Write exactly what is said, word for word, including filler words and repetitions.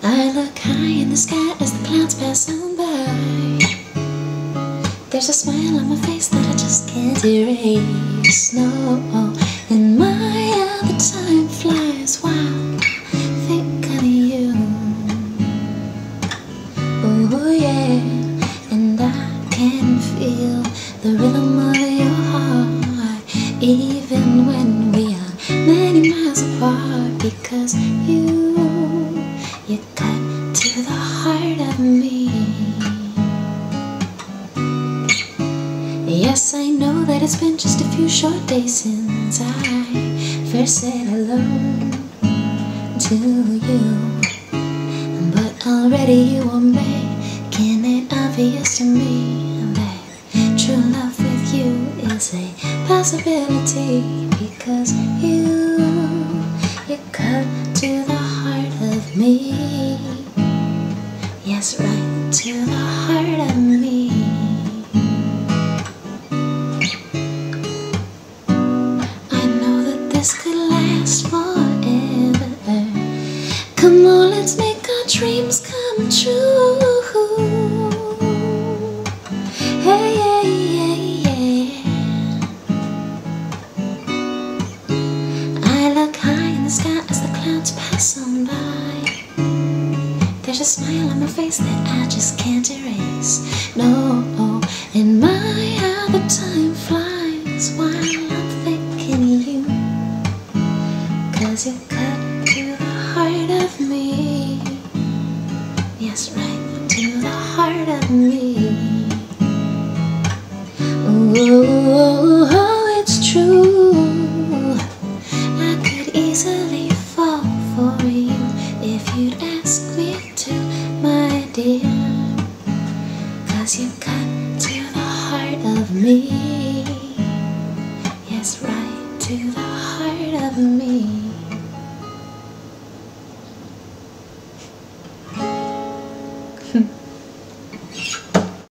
I look high in the sky as the clouds pass on by. There's a smile on my face that I just can't erase. No, and my other time flies while think of you. Oh yeah, and I can feel the rhythm of your heart, even when we are many miles apart. Because you, you cut to the heart of me. Yes, I know that it's been just a few short days since I first said hello to you, but already you are making it obvious to me that true love with you is a possibility. Because you, you cut to the heart of me. Yes, right to the heart of me. This could last forever. Come on, let's make our dreams come true. Hey, yeah, yeah, yeah. I look high in the sky as the clouds pass on by. There's a smile on my face that I just can't erase. No, and my other time flies while I'm thinking of you. 'Cause you cut to the heart of me. Yes, right to the heart of me. Oh, oh, it's true. I could easily fall for you if you'd ask me to, my dear. 'Cause you cut to the heart of me. Yes, right to the heart of me. Hmm.